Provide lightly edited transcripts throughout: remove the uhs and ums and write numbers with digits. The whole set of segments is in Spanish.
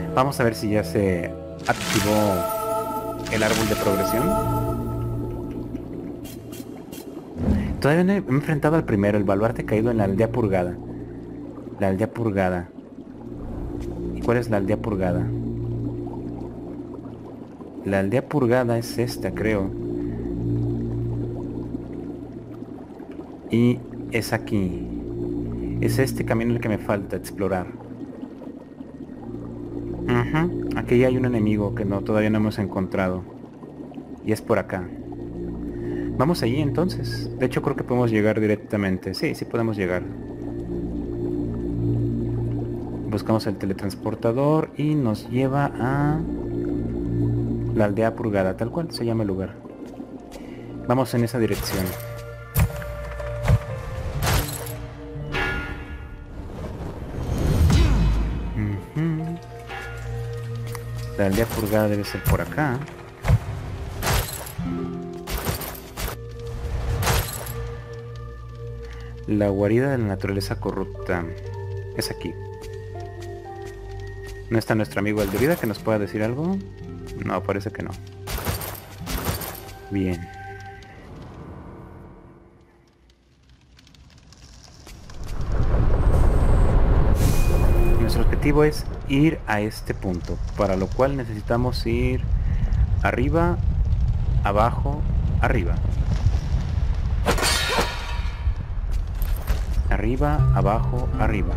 Vamos a ver si ya se activó el árbol de progresión. Todavía no he enfrentado al primero, el baluarte caído en la aldea purgada. La aldea purgada. ¿Y cuál es la aldea purgada? La aldea purgada es esta, creo. Y es aquí. Es este camino el que me falta explorar. Aquí hay un enemigo que todavía no hemos encontrado. Y es por acá. Vamos allí entonces. De hecho creo que podemos llegar directamente. Sí, sí podemos llegar. Buscamos el teletransportador y nos lleva a la aldea purgada, tal cual se llama el lugar. Vamos en esa dirección. La aldea purgada debe ser por acá. La guarida de la naturaleza corrupta. Es aquí. ¿No está nuestro amigo Aldurida que nos pueda decir algo? No, parece que no. Bien. Nuestro objetivo es ir a este punto, para lo cual necesitamos ir arriba, abajo, arriba. Arriba, abajo, arriba.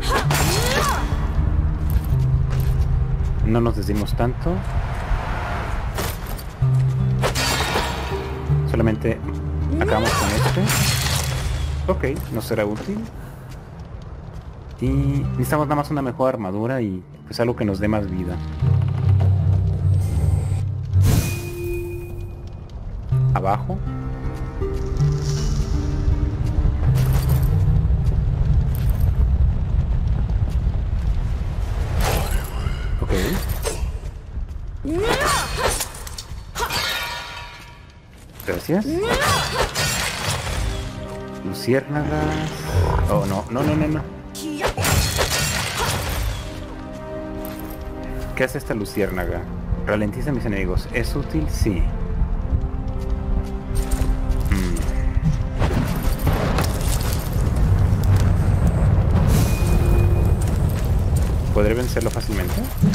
No nos desdimos tanto. Solamente acabamos con este. Ok, nos será útil. Y necesitamos nada más una mejor armadura y pues algo que nos dé más vida. Abajo. Ok. Gracias. Luciérnagas. Oh, no, no, no, no, no. ¿Qué hace esta luciérnaga? Ralentiza a mis enemigos. ¿Es útil? Sí. ¿Podré vencerlo fácilmente?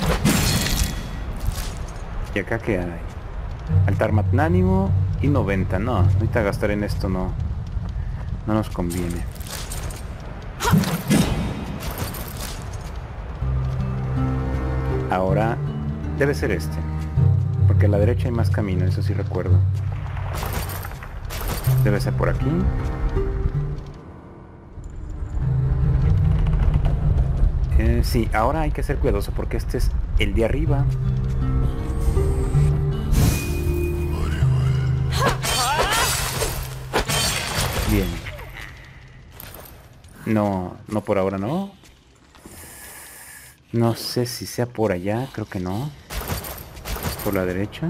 ¿Y acá qué hay? Altar magnánimo y 90. No, ahorita gastar en esto no nos conviene. Ahora debe ser este, porque a la derecha hay más camino, eso sí recuerdo. Debe ser por aquí. Sí, ahora hay que ser cuidadoso porque este es el de arriba. Bien. No, no por ahora no. No sé si sea por allá, creo que no. Por la derecha.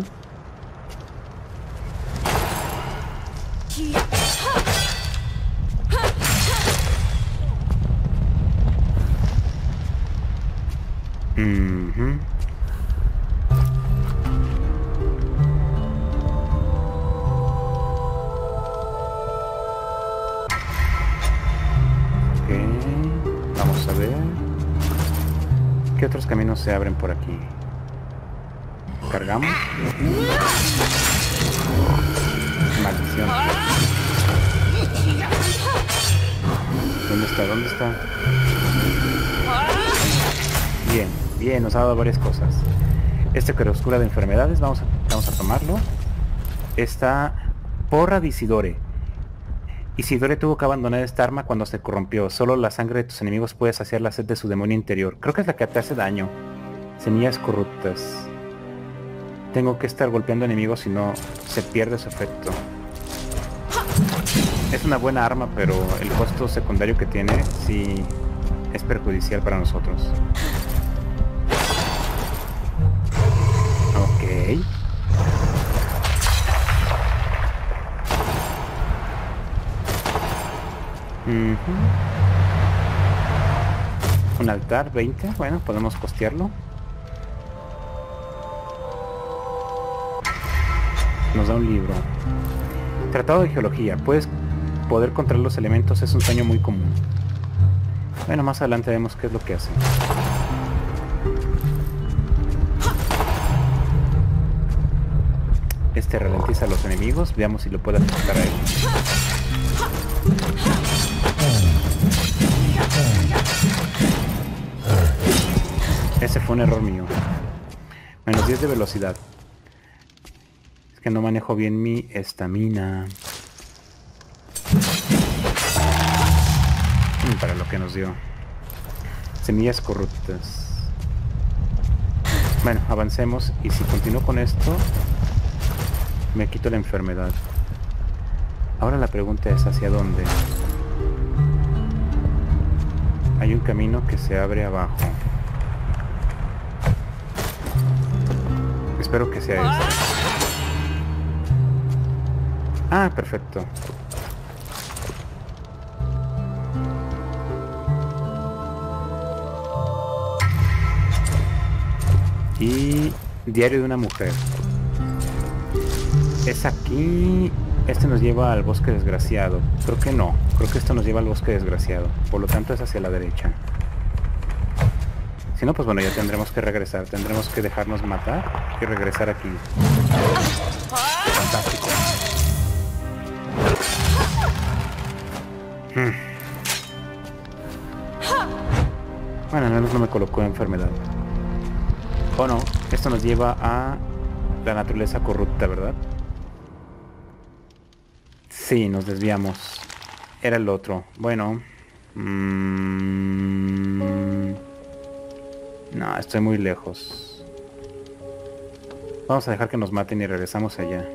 Vamos a ver. ¿Qué otros caminos se abren por aquí? Cargamos. Maldición. ¿Dónde está? ¿Dónde está? Bien, bien, nos ha dado varias cosas. Este Claroscura de enfermedades, vamos a tomarlo. Esta porra de Isidore. Isidore tuvo que abandonar esta arma cuando se corrompió. Solo la sangre de tus enemigos puede saciar la sed de su demonio interior. Creo que es la que te hace daño. Semillas corruptas. Tengo que estar golpeando enemigos si no se pierde su efecto. Es una buena arma, pero el costo secundario que tiene sí es perjudicial para nosotros. Ok. Un altar, 20. Bueno, podemos costearlo. Nos da un libro. Tratado de geología. Poder controlar los elementos es un sueño muy común. Bueno, más adelante vemos qué es lo que hace. Este ralentiza a los enemigos. Veamos si lo puede afectar a él. Ese fue un error mío. Menos 10 de velocidad. Es que no manejo bien mi estamina. Para lo que nos dio. Semillas corruptas. Bueno, avancemos. Y si continúo con esto, me quito la enfermedad. Ahora la pregunta es ¿hacia dónde? Hay un camino que se abre abajo. Espero que sea ese. Ah, perfecto. Y diario de una mujer. Es aquí. Este nos lleva al bosque desgraciado. Creo que no. Creo que esto nos lleva al bosque desgraciado. Por lo tanto es hacia la derecha. Si no, pues bueno, ya tendremos que regresar. Tendremos que dejarnos matar y regresar aquí. Fantástico. Bueno, al menos no me colocó enfermedad. Oh no, esto nos lleva a la naturaleza corrupta, ¿verdad? Sí, nos desviamos. Era el otro. Bueno. No, estoy muy lejos. Vamos a dejar que nos maten y regresamos allá.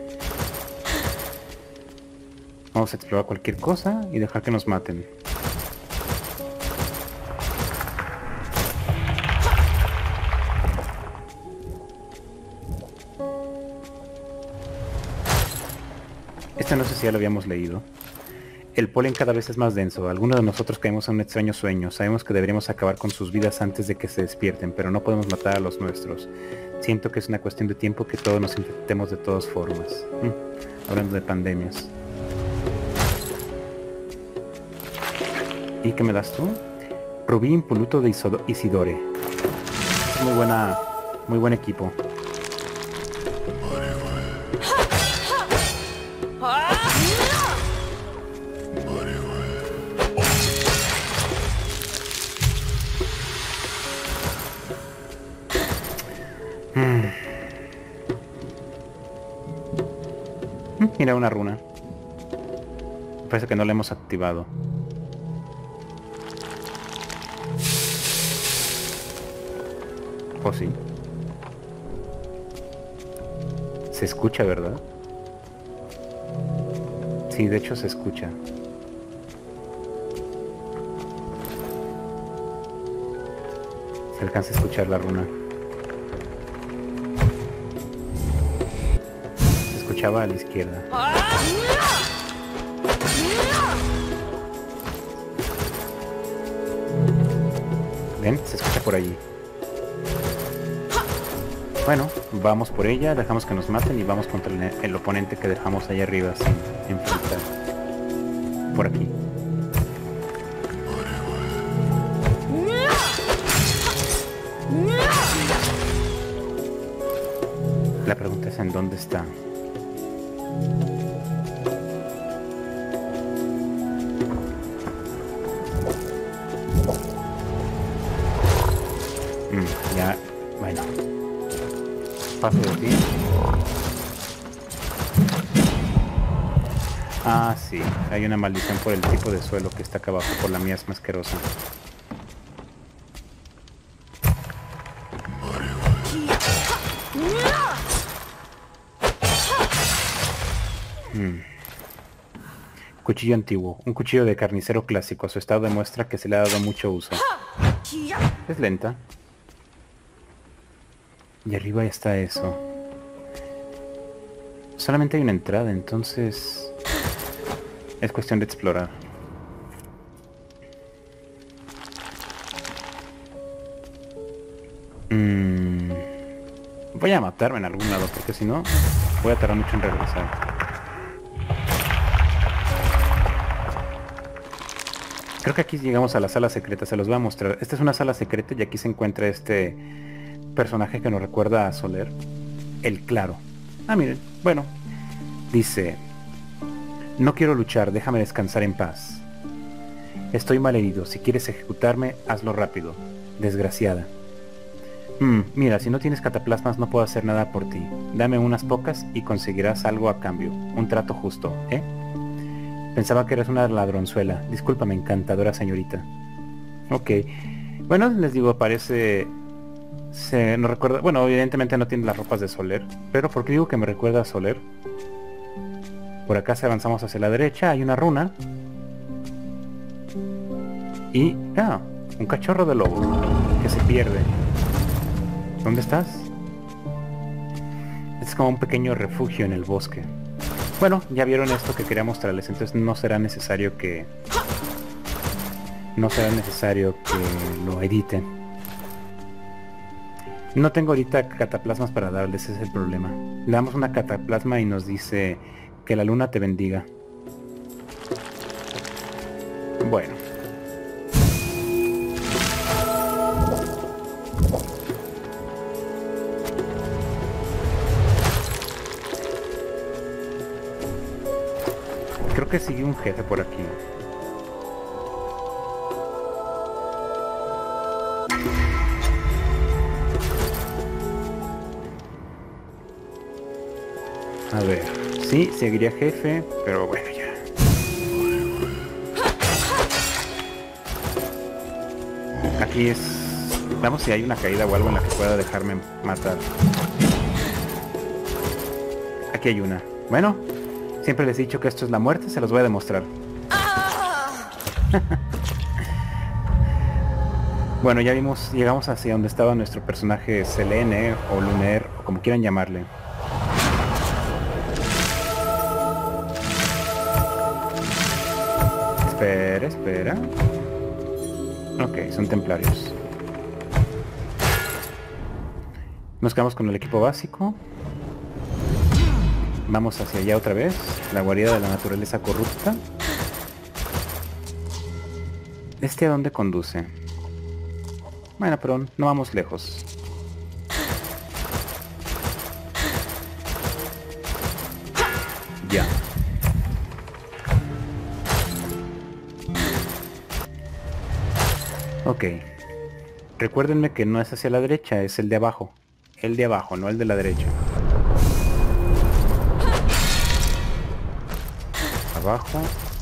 Vamos a explorar cualquier cosa y dejar que nos maten. Este no sé si ya lo habíamos leído. El polen cada vez es más denso. Algunos de nosotros caemos en un extraño sueño. Sabemos que deberíamos acabar con sus vidas antes de que se despierten, pero no podemos matar a los nuestros. Siento que es una cuestión de tiempo que todos nos infectemos de todas formas. Hablando de pandemias. ¿Y qué me das tú? Rubí impoluto de Isidore. Muy buen equipo. Mira, una runa. Parece que no la hemos activado. ¿O sí? Se escucha, ¿verdad? Sí, de hecho se escucha. Se alcanza a escuchar la runa. Se escuchaba a la izquierda. ¿Ven? Se escucha por allí. Bueno, vamos por ella, dejamos que nos maten y vamos contra el oponente que dejamos allá arriba sin enfrentar. Por aquí. La pregunta es ¿en dónde está? Ya, bueno. Paso de ti. Ah, sí. Hay una maldición por el tipo de suelo que está acá abajo. Por la miasma asquerosa. Cuchillo antiguo. Un cuchillo de carnicero clásico. Su estado demuestra que se le ha dado mucho uso. Es lenta. Y arriba está eso. Solamente hay una entrada, entonces... es cuestión de explorar. Voy a matarme en algún lado, porque si no, voy a tardar mucho en regresar. Creo que aquí llegamos a la sala secreta, se los voy a mostrar. Esta es una sala secreta y aquí se encuentra este personaje que nos recuerda a Soler. El Claro. Ah, miren, bueno. Dice: no quiero luchar, déjame descansar en paz. Estoy malherido, si quieres ejecutarme, hazlo rápido. Desgraciada. Mira, si no tienes cataplasmas no puedo hacer nada por ti. Dame unas pocas y conseguirás algo a cambio. Un trato justo, ¿eh? Pensaba que eras una ladronzuela. Discúlpame, encantadora señorita. Ok. Bueno, les digo, parece... no recuerda... Bueno, evidentemente no tiene las ropas de Soler. Pero ¿por qué digo que me recuerda a Soler? Por acá si avanzamos hacia la derecha hay una runa. Y... ah, un cachorro de lobo que se pierde. ¿Dónde estás? Es como un pequeño refugio en el bosque. Bueno, ya vieron esto que quería mostrarles, entonces no será necesario que... no será necesario que lo editen. No tengo ahorita cataplasmas para darles, ese es el problema. Le damos una cataplasma y nos dice que la luna te bendiga. Bueno. Creo que sigue un jefe por aquí. A ver, sí, seguiría jefe, pero bueno, ya. Aquí es... Vamos si hay una caída o algo en la que pueda dejarme matar. Aquí hay una. Bueno, siempre les he dicho que esto es la muerte, se los voy a demostrar. Bueno, ya vimos, llegamos hacia donde estaba nuestro personaje Selene o Lunaire, o como quieran llamarle. Espera, espera. Ok, son templarios. Nos quedamos con el equipo básico. Vamos hacia allá otra vez. La guarida de la naturaleza corrupta. ¿Este a dónde conduce? Bueno, pero no vamos lejos. Ya. Ok. Recuérdenme que no es hacia la derecha, es el de abajo. El de abajo, no el de la derecha. Abajo.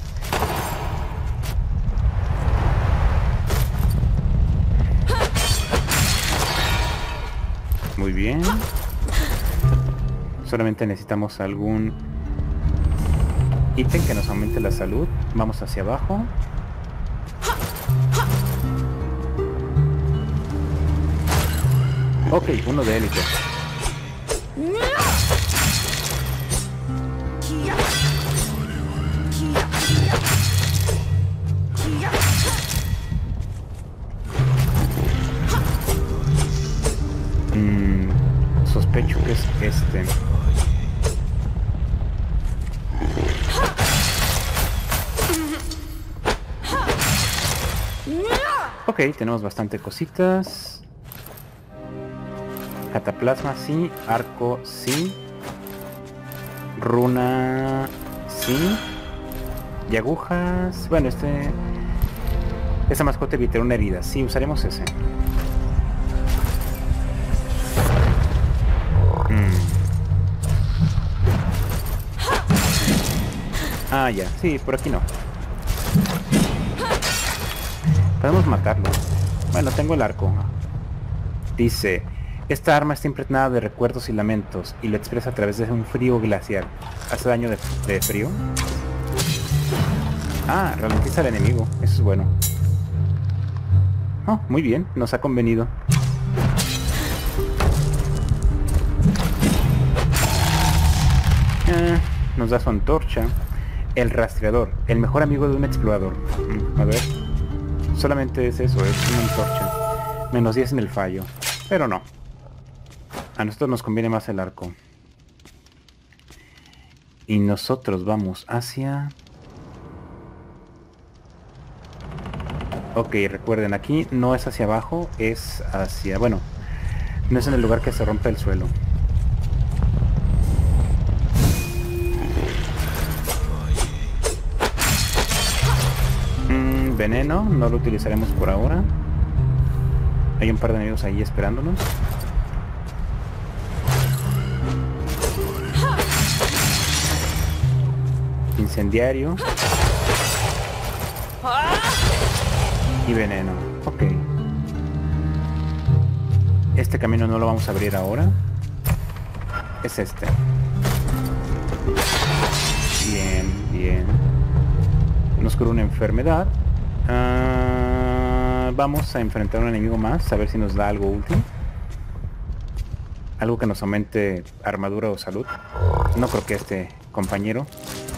Muy bien. Solamente necesitamos algún ítem que nos aumente la salud. Vamos hacia abajo. Ok, uno de élite. Sospecho que es este. Ok, tenemos bastante cositas. Cataplasma sí, arco sí, runa sí, y agujas. Bueno, esa mascota evitará una herida. Sí, usaremos ese. Ah, ya, sí, por aquí no. Podemos matarlo. Bueno, tengo el arco. Dice: esta arma está impregnada de recuerdos y lamentos y lo expresa a través de un frío glacial. ¿Hace daño de frío? Ah, ralentiza al enemigo. Eso es bueno. Oh, muy bien, nos ha convenido. Nos da su antorcha. El rastreador, el mejor amigo de un explorador. A ver. Solamente es eso, es una antorcha. -10 en el fallo. Pero no. A nosotros nos conviene más el arco. Y nosotros vamos hacia... Ok, recuerden, aquí no es hacia abajo, es hacia... Bueno, no es en el lugar que se rompe el suelo. Veneno, no lo utilizaremos por ahora. Hay un par de enemigos ahí esperándonos. Incendiario. Y veneno. Ok. Este camino no lo vamos a abrir ahora. Es este. Bien, bien. Nos cura una enfermedad. Vamos a enfrentar a un enemigo más. A ver si nos da algo útil. Algo que nos aumente armadura o salud. No creo que este compañero.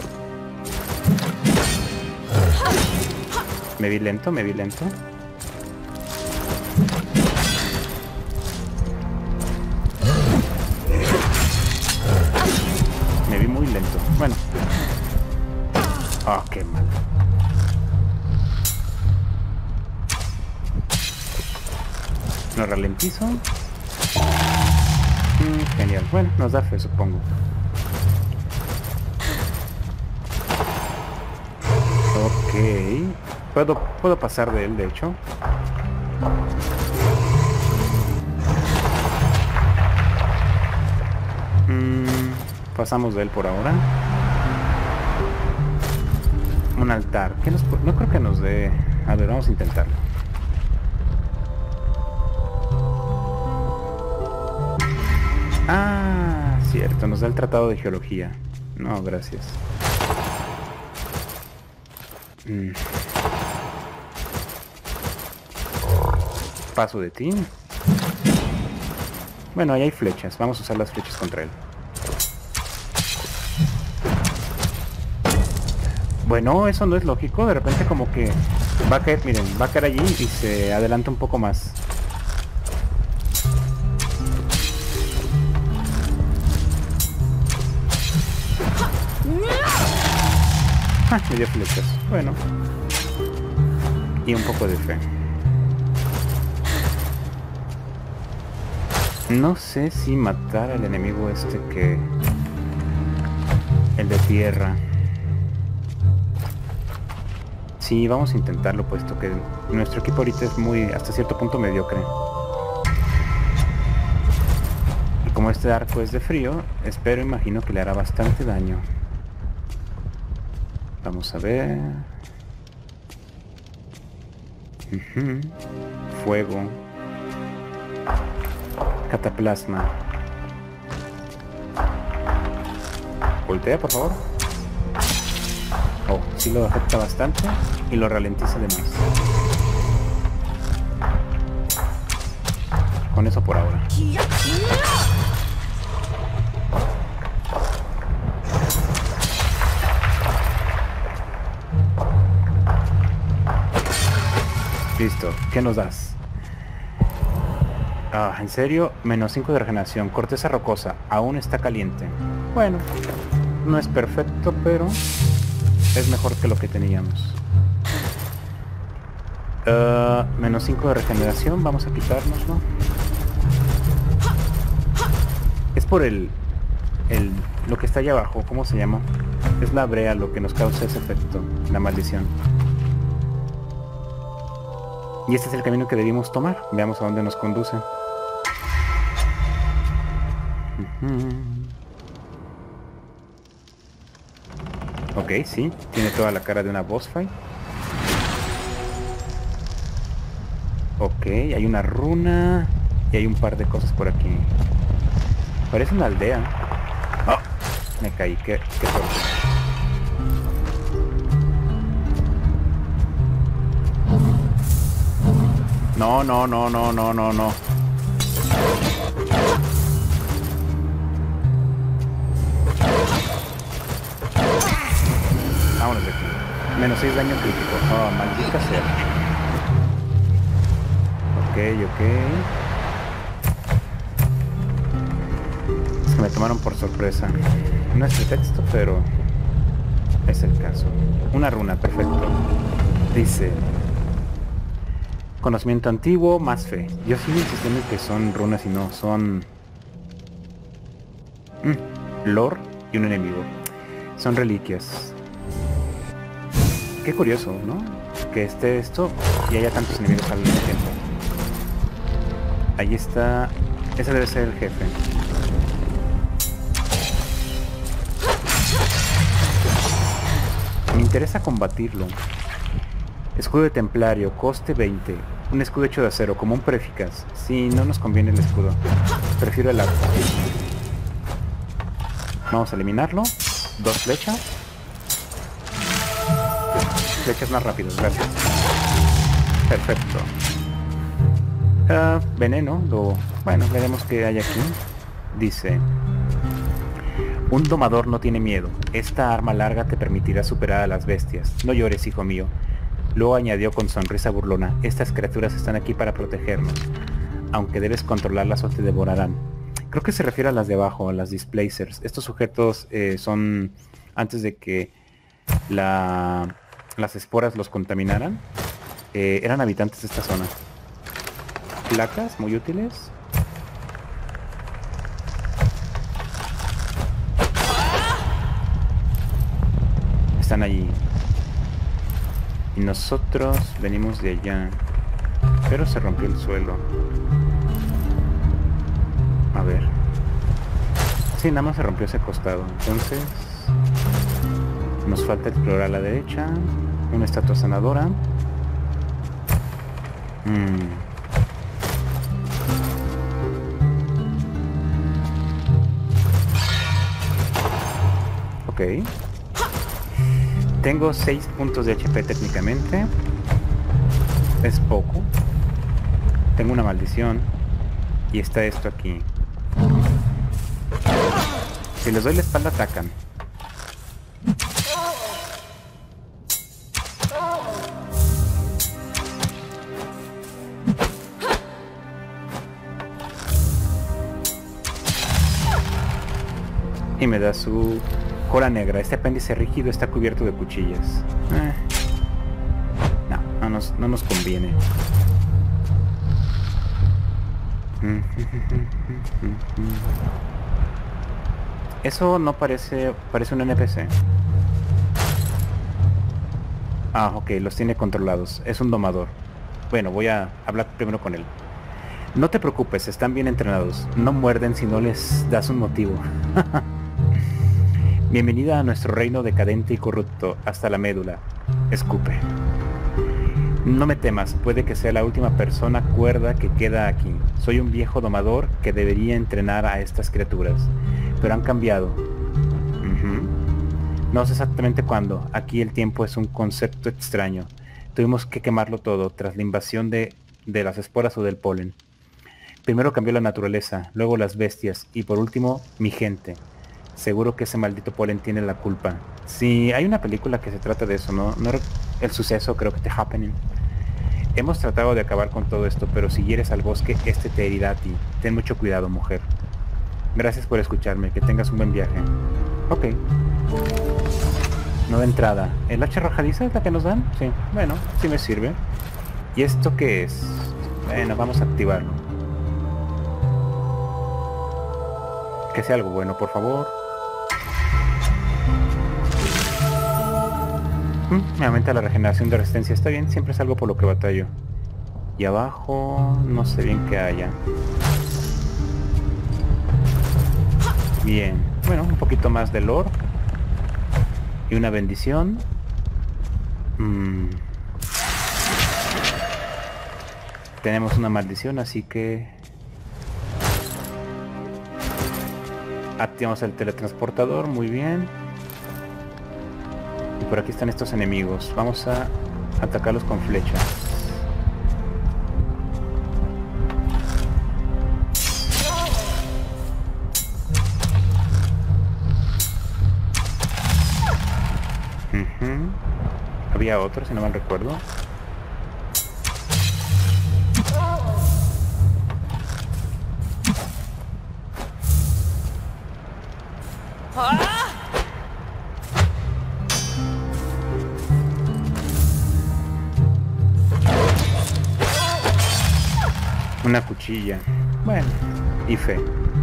Me vi lento, me vi lento. Me vi muy lento. Bueno. Oh, qué mal. Lo ralentizo. Genial. Bueno, nos da fe, supongo. Ok. Puedo pasar de él, de hecho. Pasamos de él por ahora. Un altar. ¿Qué no creo que nos dé... A ver, vamos a intentarlo. Ah, cierto. Nos da el tratado de geología. No, gracias. Paso de ti. Bueno, ahí hay flechas. Vamos a usar las flechas contra él. Bueno, eso no es lógico. De repente como que va a caer, miren, va a caer allí y se adelanta un poco más. Me dio flechas. Bueno. Y un poco de fe. No sé si matar al enemigo este que... El de tierra. Sí, vamos a intentarlo, puesto que nuestro equipo ahorita es muy, hasta cierto punto, mediocre. Y como este arco es de frío, imagino que le hará bastante daño. Vamos a ver... Fuego. Cataplasma. Voltea, por favor. Oh, sí lo afecta bastante y lo ralentiza de más. Con eso por ahora. Listo, ¿qué nos das? Ah, ¿en serio? Menos 5 de regeneración. Corteza rocosa. Aún está caliente. Bueno, no es perfecto, pero es mejor que lo que teníamos. Menos 5 de regeneración. Vamos a quitárnoslo. Es por lo que está allá abajo. ¿Cómo se llama? Es la brea lo que nos causa ese efecto. La maldición. Y este es el camino que debimos tomar. Veamos a dónde nos conduce. Ok, sí. Tiene toda la cara de una boss fight. Ok, hay una runa. Y hay un par de cosas por aquí. Parece una aldea. Oh, me caí. Qué suerte. No, no, no, no, no, no, no. Vámonos de aquí. Menos 6 daño crítico. Oh, maldita sea. Ok, ok. Me tomaron por sorpresa. No es pretexto, pero es el caso. Una runa, perfecto. Dice... Conocimiento antiguo, más fe. Yo sigo insistiendo que son runas y no, son... lore y un enemigo. Son reliquias. Qué curioso, ¿no? Que esté esto y haya tantos enemigos al mismo tiempo. Ahí está... Ese debe ser el jefe. Me interesa combatirlo. Escudo de templario, coste 20. Un escudo hecho de acero, como un preficaz. Sí, no nos conviene el escudo. Prefiero el arco. Vamos a eliminarlo. 2 flechas. Flechas más rápidas, gracias. Perfecto. Veneno, bueno, veremos qué hay aquí. Dice... Un domador no tiene miedo. Esta arma larga te permitirá superar a las bestias. No llores, hijo mío. Luego añadió con sonrisa burlona, estas criaturas están aquí para protegernos, aunque debes controlarlas o te devorarán. Creo que se refiere a las de abajo, a las displacers. Estos sujetos son, antes de que las esporas los contaminaran, eran habitantes de esta zona. Placas muy útiles. Están allí. Y nosotros venimos de allá. Pero se rompió el suelo. A ver. Sí, nada más se rompió ese costado. Entonces... nos falta explorar a la derecha. Una estatua sanadora. Ok. Tengo 6 puntos de HP técnicamente. Es poco. Tengo una maldición. Y está esto aquí. Si les doy la espalda atacan. Y me da su cola negra. Este apéndice rígido está cubierto de cuchillas. No nos conviene. Eso no parece un NPC. Ah, ok, los tiene controlados. Es un domador. Bueno, voy a hablar primero con él. No te preocupes, están bien entrenados. No muerden si no les das un motivo. Bienvenida a nuestro reino decadente y corrupto, hasta la médula. Escupe. No me temas, puede que sea la última persona cuerda que queda aquí. Soy un viejo domador que debería entrenar a estas criaturas, pero han cambiado. No sé exactamente cuándo. Aquí el tiempo es un concepto extraño. Tuvimos que quemarlo todo tras la invasión de las esporas o del polen. Primero cambió la naturaleza, luego las bestias y por último mi gente. Seguro que ese maldito polen tiene la culpa. Sí, hay una película que se trata de eso, ¿no? El suceso, creo que The Happening. Hemos tratado de acabar con todo esto, pero si hieres al bosque, este te herirá a ti. Ten mucho cuidado, mujer. Gracias por escucharme, que tengas un buen viaje. Ok. Nueva entrada. ¿El hacha arrojadiza es la que nos dan? Sí. Bueno, sí me sirve. ¿Y esto qué es? Bueno, vamos a activarlo. Que sea algo bueno, por favor. Me aumenta la regeneración de resistencia. Está bien, siempre es algo por lo que batallo. Y abajo no sé bien qué haya. Bien. Bueno, un poquito más de lore. Y una bendición. Tenemos una maldición, así que... activamos el teletransportador, muy bien. Y por aquí están estos enemigos. Vamos a atacarlos con flechas. Había otro, si no mal recuerdo. Una cuchilla. Bueno, y fe.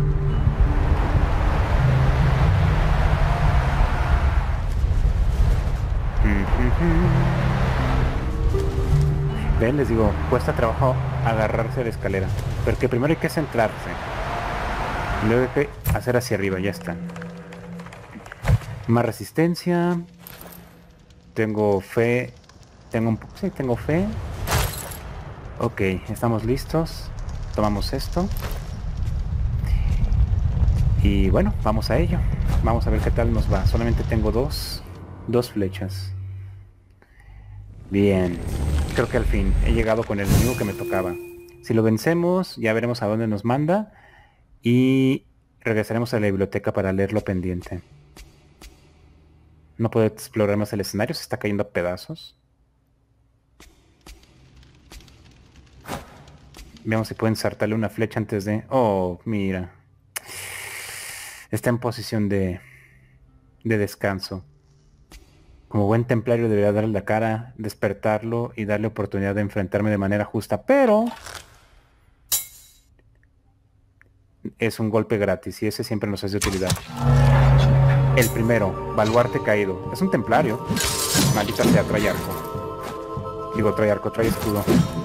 Ven, les digo, cuesta trabajo agarrarse a la escalera. Porque primero hay que centrarse. Y luego hay que hacer hacia arriba, ya está. Más resistencia. Tengo fe. Sí, tengo fe. Ok, estamos listos. Tomamos esto. Y bueno, vamos a ello. Vamos a ver qué tal nos va. Solamente tengo dos flechas. Bien. Creo que al fin he llegado con el enemigo que me tocaba. Si lo vencemos, ya veremos a dónde nos manda. Y regresaremos a la biblioteca para leer lo pendiente. No puedo explorar más el escenario, se está cayendo a pedazos. Veamos si puedo ensartarle una flecha antes de... Oh, mira. Está en posición de descanso. Como buen templario debería darle la cara, despertarlo y darle oportunidad de enfrentarme de manera justa. Pero... es un golpe gratis y ese siempre nos es de utilidad. El primero, baluarte caído. Es un templario. Maldita sea, trae arco. Digo, trae arco, trae escudo.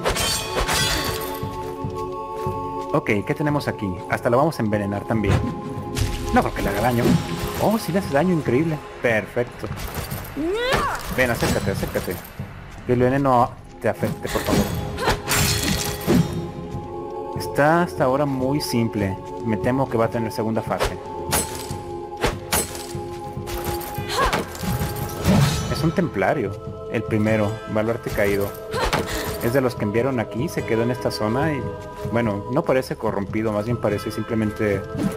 Ok, ¿qué tenemos aquí? Hasta lo vamos a envenenar también. No creo que le haga daño. Oh, sí le hace daño, increíble. Perfecto. Ven, acércate, acércate. Que el veneno te afecte, por favor. Está hasta ahora muy simple. Me temo que va a tener segunda fase. Es un templario. El primero, baluarte caído. Es de los que enviaron aquí, se quedó en esta zona y... bueno, no parece corrompido, más bien parece simplemente...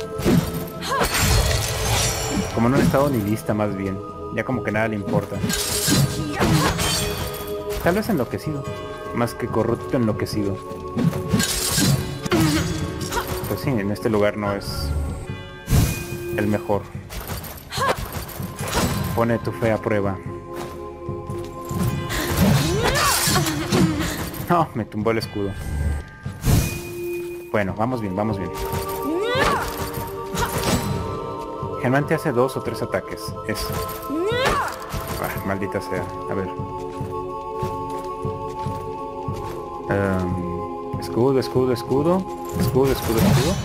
como en un estado nihilista más bien. Ya como que nada le importa. Tal vez enloquecido. Más que corrupto, enloquecido. Pues sí, en este lugar no es... el mejor. Pone tu fe a prueba. No, me tumbó el escudo. Bueno, vamos bien, vamos bien. Generalmente hace 2 o 3 ataques. Eso. Ah, maldita sea. A ver. Escudo, escudo, escudo. Escudo, escudo, escudo.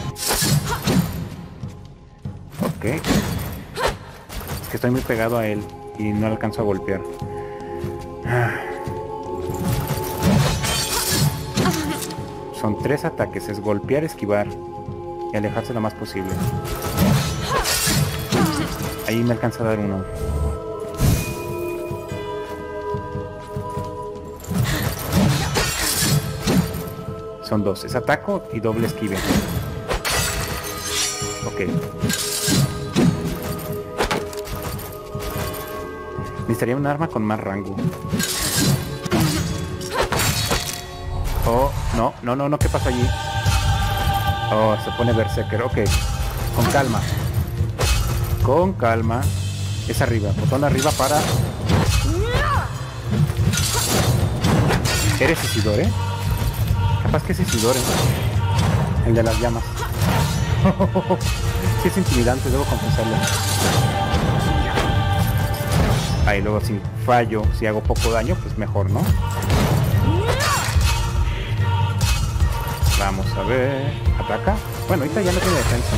Ok. Es que estoy muy pegado a él y no alcanzo a golpear. Son 3 ataques, es golpear, esquivar y alejarse lo más posible. Ahí me alcanza a dar uno. Son 2, es ataco y doble esquive. Ok. Necesitaría un arma con más rango. Oh, no, no, no, no, ¿qué pasa allí? Oh, se pone berserker, ok. Con calma. Con calma. Es arriba, botón arriba para... ¿Eres Isidore? Capaz que es Isidore. El de las llamas. Sí es intimidante, debo confesarlo. Ahí luego si fallo, si hago poco daño, pues mejor, ¿no? Vamos a ver... ¿Ataca? Bueno, ahorita ya no tiene defensa.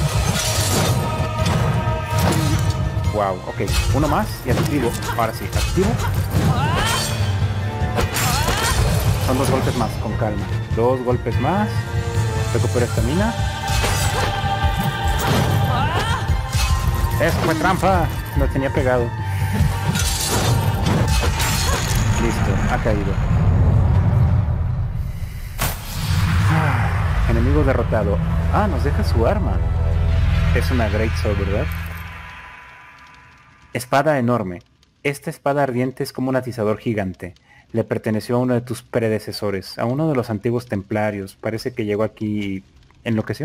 Wow, ok. Uno más y activo. Ahora sí, activo. Son 2 golpes más, con calma. 2 golpes más. Recupero estamina. ¡Eso fue trampa! Lo tenía pegado. Listo, ha caído. Enemigo derrotado. Ah, nos deja su arma. Es una Greatsword, ¿verdad? Espada enorme. Esta espada ardiente es como un atizador gigante. Le perteneció a uno de tus predecesores, a uno de los antiguos templarios. Parece que llegó aquí y enloqueció.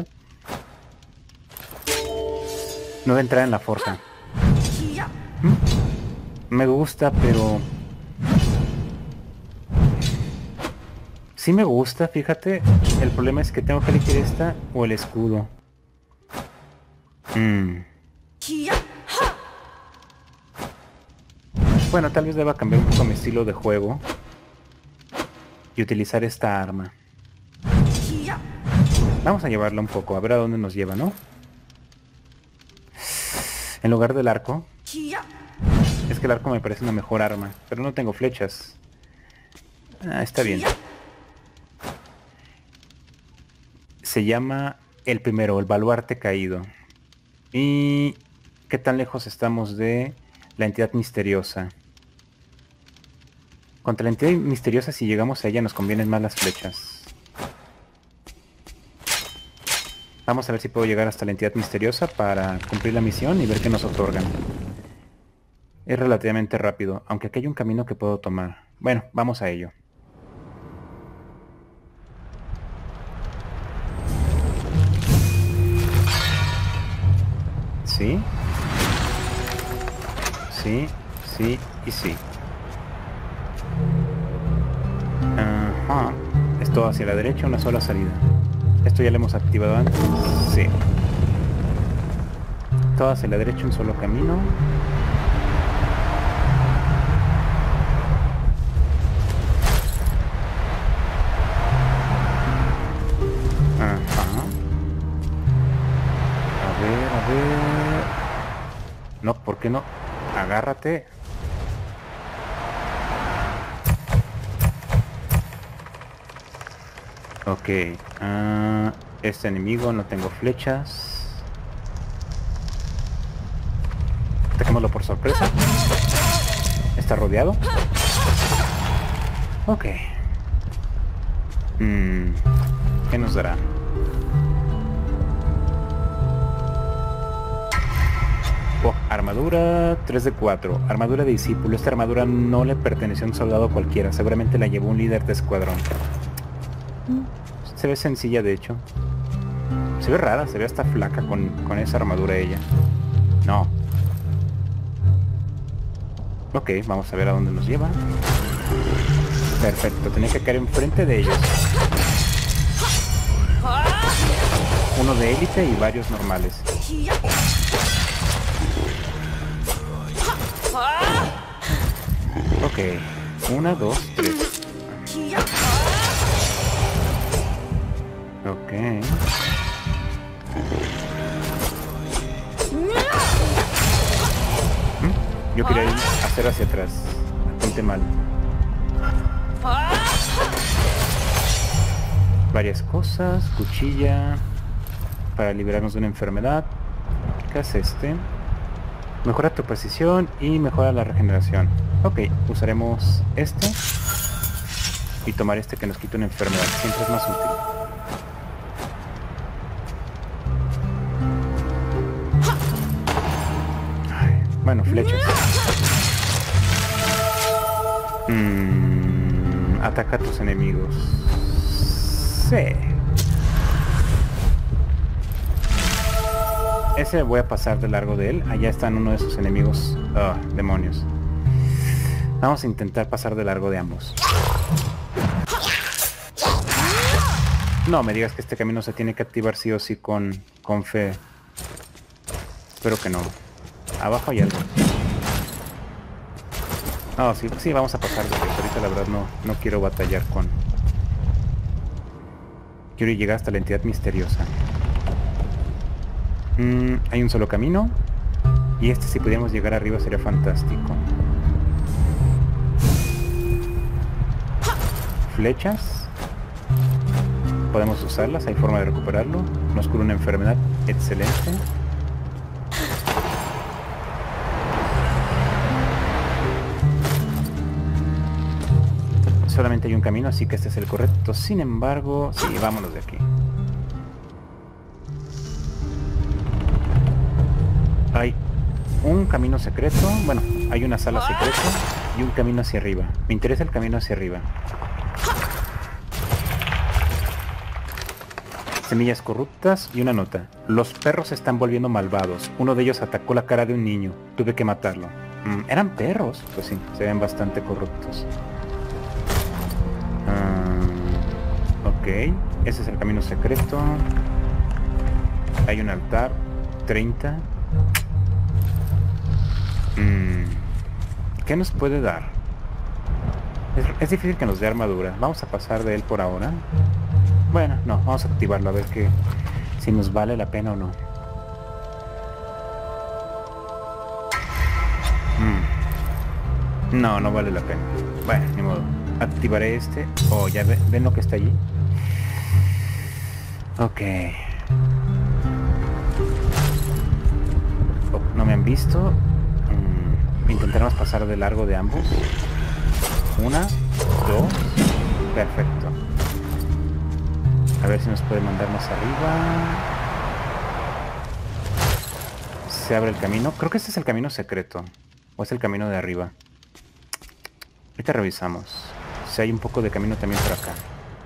No de entrar en la forja. Me gusta, pero... Sí me gusta, fíjate. El problema es que tengo que elegir esta o el escudo. Bueno, tal vez deba cambiar un poco mi estilo de juego y utilizar esta arma. Vamos a llevarla un poco, a ver a dónde nos lleva, ¿no? En lugar del arco. Es que el arco me parece una mejor arma, pero no tengo flechas. Ah, está bien. Se llama el primero, el baluarte caído. ¿Y qué tan lejos estamos de la entidad misteriosa? Contra la entidad misteriosa, si llegamos a ella, nos convienen más las flechas. Vamos a ver si puedo llegar hasta la entidad misteriosa para cumplir la misión y ver qué nos otorgan. Es relativamente rápido, aunque aquí hay un camino que puedo tomar. Bueno, vamos a ello. Sí. Sí, sí y sí. Ajá. Esto hacia la derecha, una sola salida. Esto ya lo hemos activado antes. Sí. Todo hacia la derecha, un solo camino. Ajá. A ver. No, ¿por qué no? Agárrate. Ok. Este enemigo, no tengo flechas. Ataquémoslo por sorpresa. Está rodeado. Ok. ¿Qué nos dará? Oh, armadura 3 de 4. Armadura de discípulo. Esta armadura no le perteneció a un soldado cualquiera. Seguramente la llevó un líder de escuadrón. Se ve sencilla, de hecho. Se ve rara, se ve hasta flaca con esa armadura ella. No. Ok, vamos a ver a dónde nos lleva. Perfecto, tenía que caer enfrente de ellos. Uno de élite y varios normales. Ok, 1, 2, 3. Ok. Yo quería ir a hacer hacia atrás. Apunté mal. Varias cosas. Cuchilla. Para liberarnos de una enfermedad. ¿Qué hace este? Mejora tu precisión y mejora la regeneración. Ok, usaremos este. Y tomar este que nos quita una enfermedad. Siempre es más útil. Bueno, flechas. Ataca a tus enemigos. Sí. Ese voy a pasar de largo de él. Allá están uno de sus enemigos. Demonios. Vamos a intentar pasar de largo de ambos. No me digas que este camino se tiene que activar sí o sí con fe. Espero que no. Abajo hay algo. No, sí, vamos a pasar. Ahorita la verdad no quiero batallar con... Quiero llegar hasta la entidad misteriosa. Hay un solo camino. Y este, si pudiéramos llegar arriba, sería fantástico. Flechas. Podemos usarlas, hay forma de recuperarlo. Nos cura una enfermedad. Excelente. Solamente hay un camino, así que este es el correcto. Sin embargo, sí, vámonos de aquí. Hay un camino secreto. Bueno, hay una sala secreta y un camino hacia arriba. Me interesa el camino hacia arriba. Semillas corruptas y una nota. Los perros se están volviendo malvados. Uno de ellos atacó la cara de un niño. Tuve que matarlo. ¿Eran perros? Pues sí, se ven bastante corruptos. Ok, ese es el camino secreto. Hay un altar. 30. ¿Qué nos puede dar? Es difícil que nos dé armadura. Vamos a pasar de él por ahora. Bueno, no, vamos a activarlo a ver si nos vale la pena o no. No, no vale la pena. Bueno, ni modo. Activaré este. Oh, ya ven lo que está allí. Ok. Oh, no me han visto. Intentaremos pasar de largo de ambos. 1, 2. Perfecto. A ver si nos puede mandar más arriba. Se abre el camino. Creo que este es el camino secreto. O es el camino de arriba. Ahorita revisamos. Si hay un poco de camino también por acá.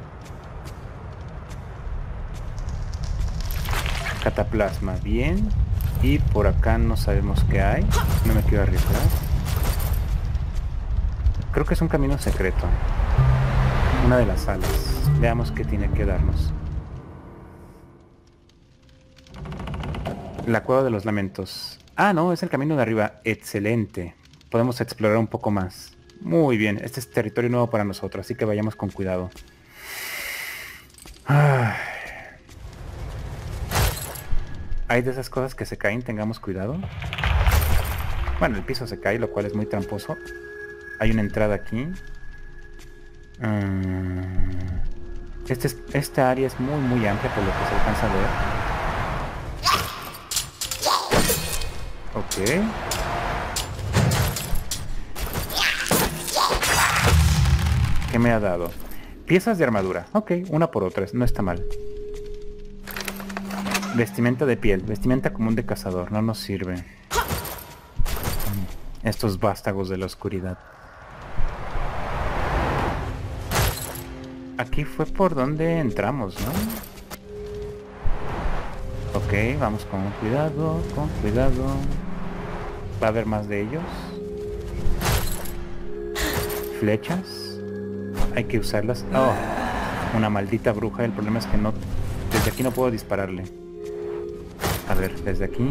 Cataplasma, bien. Y por acá no sabemos qué hay. No me quiero arriesgar. Creo que es un camino secreto. Una de las salas. Veamos qué tiene que darnos. La cueva de los lamentos. Ah, no, es el camino de arriba. Excelente. Podemos explorar un poco más. Muy bien, este es territorio nuevo para nosotros, así que vayamos con cuidado. Ay. Hay de esas cosas que se caen, tengamos cuidado. Bueno, el piso se cae, lo cual es muy tramposo. Hay una entrada aquí. Esta área es muy amplia por lo que se alcanza a ver. Ok. ¿Qué me ha dado? Piezas de armadura. Ok, una por otra, no está mal. Vestimenta de piel, vestimenta común de cazador, no nos sirve. Estos vástagos de la oscuridad. Aquí fue por donde entramos, ¿no? Ok, vamos con cuidado, con cuidado. ¿Va a haber más de ellos? Flechas. Hay que usarlas. Oh, una maldita bruja. El problema es que no... Desde aquí no puedo dispararle. A ver, desde aquí.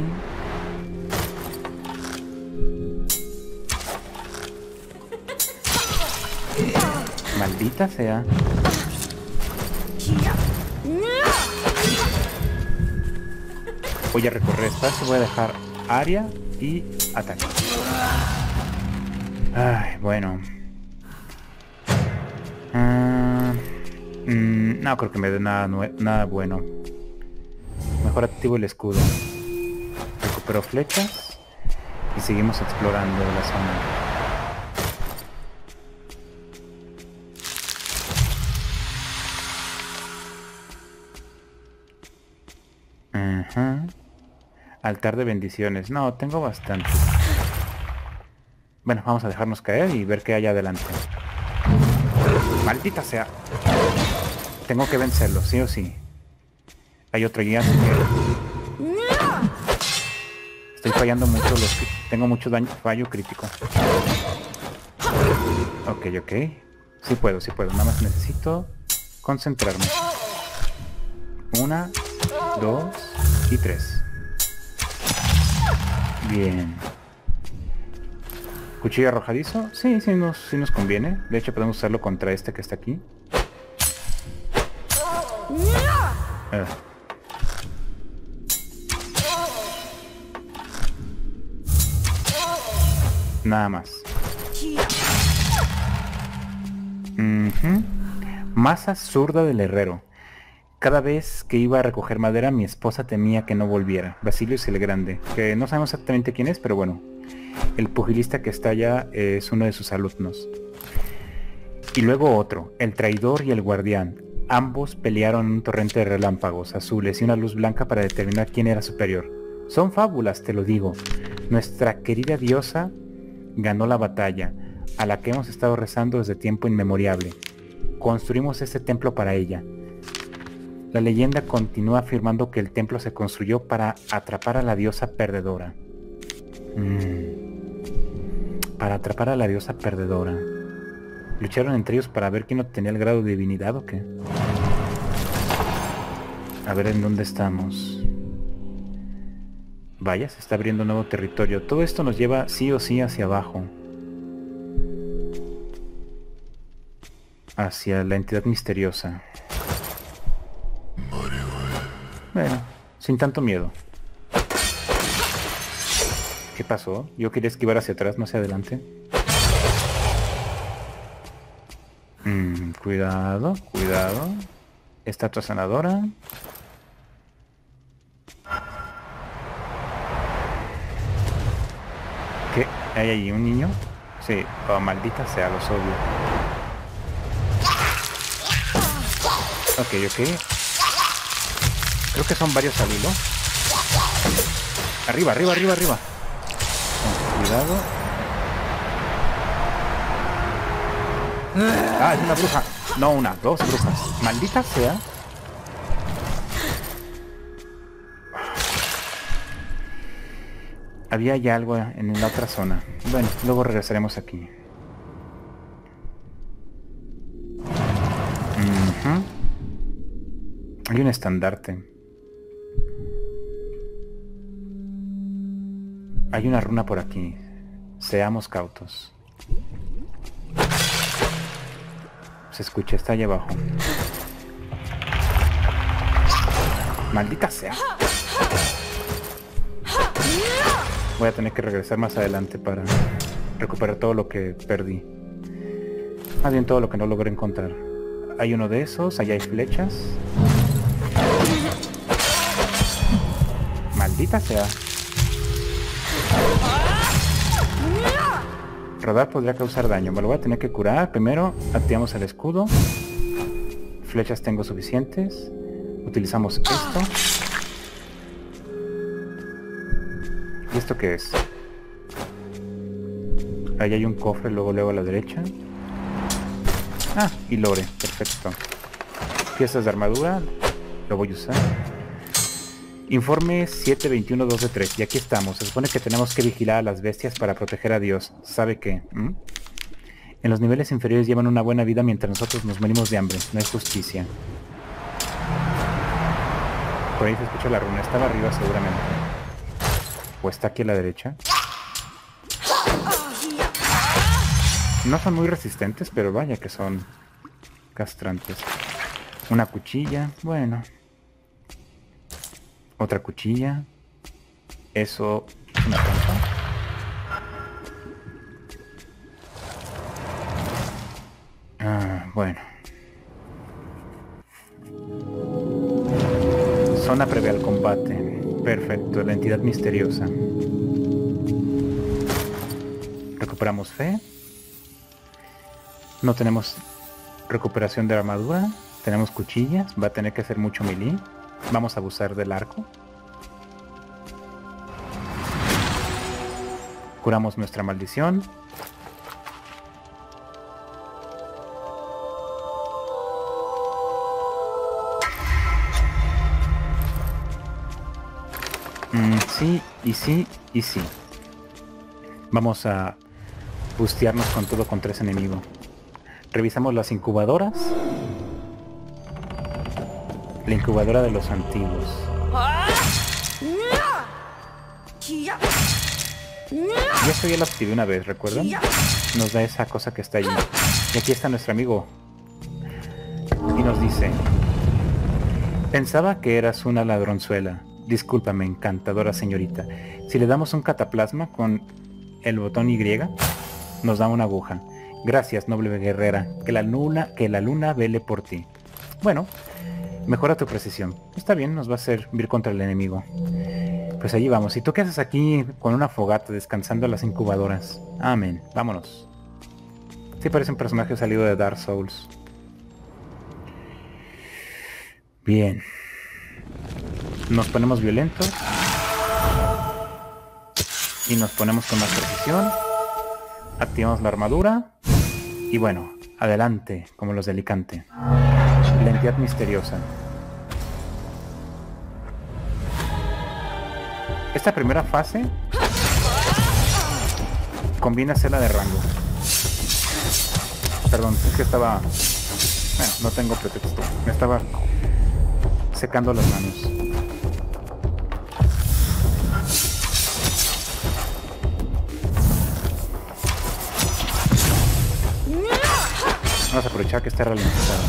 Maldita sea. Voy a recorrer espacio. Voy a dejar área y ataque. Ay, bueno. No creo que me dé nada bueno. Mejor activo el escudo. Recupero flechas y seguimos explorando la zona. Altar de bendiciones. No, tengo bastante. Bueno, vamos a dejarnos caer y ver qué hay adelante. Maldita sea. Tengo que vencerlo, sí o sí. Hay otro guía. Estoy fallando mucho. Tengo mucho daño, fallo crítico. Ok. Sí puedo. Nada más necesito concentrarme. 1, 2 y 3. Bien. ¿Cuchillo arrojadizo? Sí nos conviene. De hecho podemos usarlo contra este que está aquí. Nada más. Masa zurda del herrero. Cada vez que iba a recoger madera, mi esposa temía que no volviera. Basilius el Grande, que no sabemos exactamente quién es, pero bueno. El pugilista que está allá es uno de sus alumnos. Y luego otro, el traidor y el guardián. Ambos pelearon en un torrente de relámpagos azules y una luz blanca para determinar quién era superior. Son fábulas, te lo digo. Nuestra querida diosa ganó la batalla, a la que hemos estado rezando desde tiempo inmemorial. Construimos este templo para ella. La leyenda continúa afirmando que el templo se construyó para atrapar a la diosa perdedora. Para atrapar a la diosa perdedora. ¿Lucharon entre ellos para ver quién obtenía el grado de divinidad o qué? A ver en dónde estamos. Vaya, se está abriendo nuevo territorio. Todo esto nos lleva sí o sí hacia abajo. Hacia la entidad misteriosa. Bueno, sin tanto miedo. ¿Qué pasó? Yo quería esquivar hacia atrás, no hacia adelante. Cuidado, cuidado. Estatua sanadora. ¿Qué? ¿Hay allí un niño? Sí, oh, maldita sea, los odio. Ok. Creo que son varios al hilo. Arriba. Cuidado. Ah, es una bruja. No, dos brujas. Maldita sea. Había ya algo en la otra zona. Bueno, luego regresaremos aquí. Hay un estandarte. Hay una runa por aquí. Seamos cautos. Se escucha, está allá abajo. Maldita sea. Voy a tener que regresar más adelante para recuperar todo lo que perdí. Más bien todo lo que no logré encontrar. Hay uno de esos, allá hay flechas. Maldita sea. Rodar podría causar daño. Me lo voy a tener que curar. Primero activamos el escudo. Flechas tengo suficientes. Utilizamos esto. ¿Y esto qué es? Ahí hay un cofre, luego a la derecha. Ah, y lore, perfecto. Piezas de armadura, lo voy a usar. Informe 721-2 de 3, y aquí estamos. Se supone que tenemos que vigilar a las bestias para proteger a Dios. ¿Sabe qué? En los niveles inferiores llevan una buena vida mientras nosotros nos morimos de hambre. No hay justicia. Por ahí se escucha la runa, estaba arriba seguramente. ¿O está aquí a la derecha? No son muy resistentes, pero vaya que son castrantes. Una cuchilla, bueno. Otra cuchilla. Eso es una trampa. Bueno. Zona previa al combate. Perfecto, la entidad misteriosa. Recuperamos fe. No tenemos recuperación de armadura. Tenemos cuchillas. Va a tener que hacer mucho melee. Vamos a abusar del arco. Curamos nuestra maldición. Sí, y sí, y sí. Vamos a bustearnos con todo contra ese enemigo. Revisamos las incubadoras. La incubadora de los antiguos. Y esto ya lo activé una vez, ¿recuerdan? Nos da esa cosa que está allí. Y aquí está nuestro amigo. Y nos dice: pensaba que eras una ladronzuela. Discúlpame, encantadora señorita. Si le damos un cataplasma con el botón Y, nos da una aguja. Gracias, noble guerrera. Que la luna vele por ti. Bueno, mejora tu precisión. Está bien, nos va a servir contra el enemigo. Pues allí vamos. ¿Y tú qué haces aquí con una fogata descansando en las incubadoras? Amén. Vámonos. Sí parece un personaje salido de Dark Souls. Bien. Nos ponemos violentos. Y nos ponemos con más precisión. Activamos la armadura. Y bueno, adelante, como los de Alicante. La entidad misteriosa. Esta primera fase conviene hacerla de rango. Perdón, es que estaba... Bueno, no tengo pretexto. Me estaba secando las manos. Vamos a aprovechar que está ralentizado.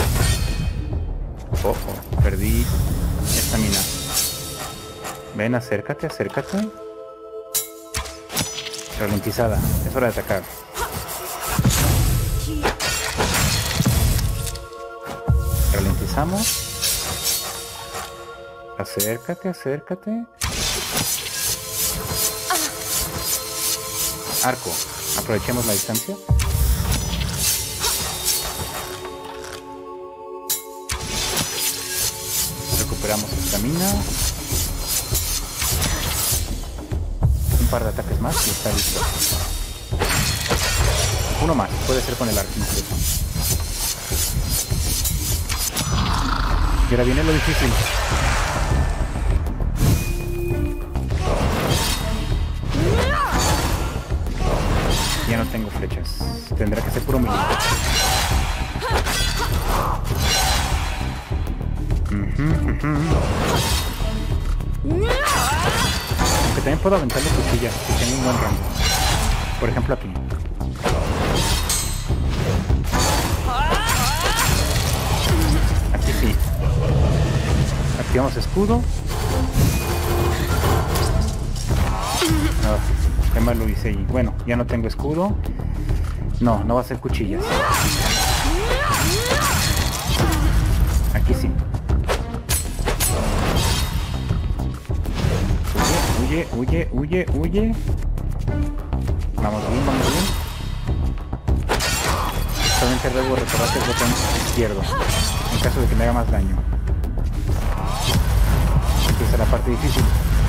Ojo, perdí estamina. Ven, acércate, acércate. Ralentizada, es hora de atacar. Ralentizamos. Acércate, acércate. Arco, aprovechemos la distancia. Recuperamos estamina. Un par de ataques más y está listo. Uno más, puede ser con el arco incluso. Y ahora viene lo difícil. Ya no tengo flechas. Tendrá que ser puro melee. Aunque también puedo aventarle cuchillas si tengo un buen rango. Por ejemplo aquí. Aquí sí. Activamos escudo. Qué mal lo hice y bueno, ya no tengo escudo. No, no va a ser cuchillas. Aquí sí. Huye, huye, huye, huye. Vamos bien, vamos bien. Solamente debo recordar que es botón izquierdo, en caso de que me haga más daño. Empieza la parte difícil.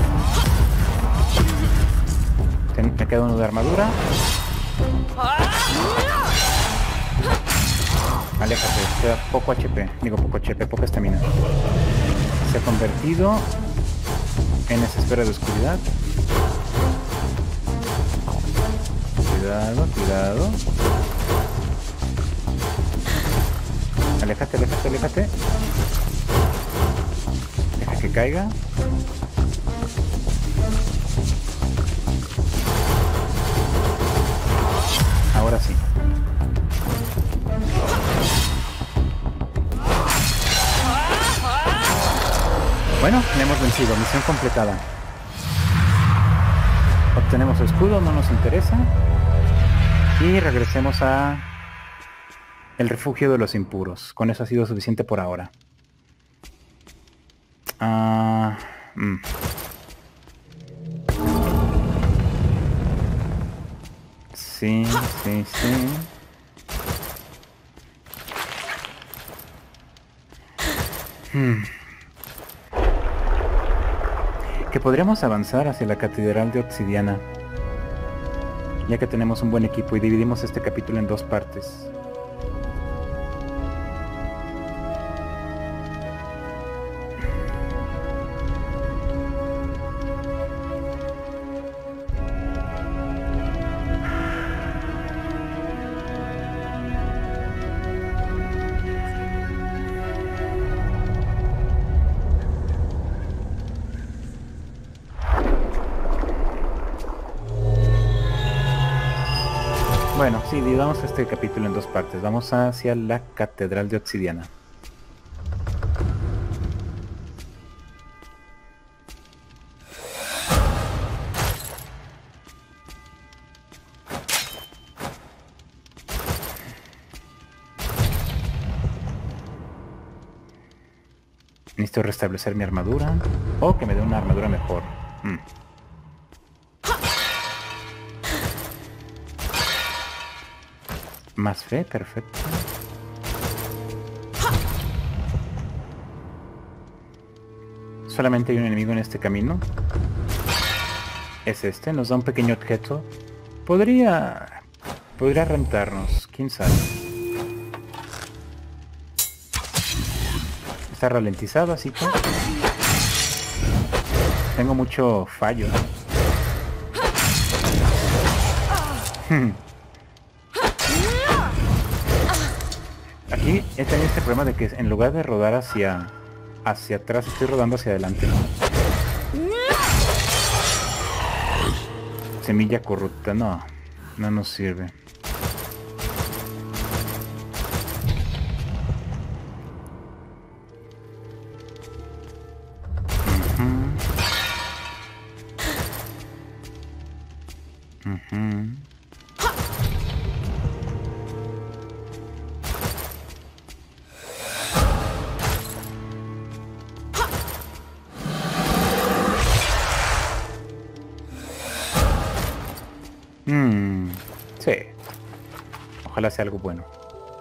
Me queda uno de armadura. Aléjate, queda poco HP. Digo poco HP, poca estamina. Se ha convertido en esa esfera de oscuridad. Cuidado, cuidado. Aléjate, aléjate, aléjate. Deja que caiga. Ahora sí. Bueno, le hemos vencido. Misión completada. Obtenemos el escudo, no nos interesa. Y regresemos a el refugio de los impuros. Con eso ha sido suficiente por ahora. Sí, sí, sí. Que podríamos avanzar hacia la Catedral de Obsidiana, ya que tenemos un buen equipo y dividimos este capítulo en dos partes. Bueno, sí, dividamos este capítulo en dos partes. Vamos hacia la Catedral de Obsidiana. Necesito restablecer mi armadura. O que me dé una armadura mejor. Más fe, perfecto. Solamente hay un enemigo en este camino. Es este, nos da un pequeño objeto. Podría rentarnos, quién sabe. Está ralentizado, así que tengo mucho fallo. Aquí he tenido este problema de que en lugar de rodar hacia hacia atrás, estoy rodando hacia adelante. Semilla corrupta, no. No nos sirve. Sí. Ojalá sea algo bueno.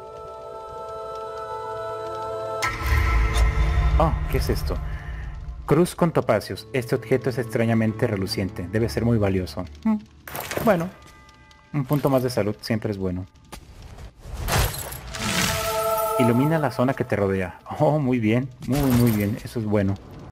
Oh, ¿qué es esto? Cruz con topacios. Este objeto es extrañamente reluciente. Debe ser muy valioso. Bueno, un punto más de salud siempre es bueno. Ilumina la zona que te rodea. Oh, muy bien. Muy bien. Eso es bueno.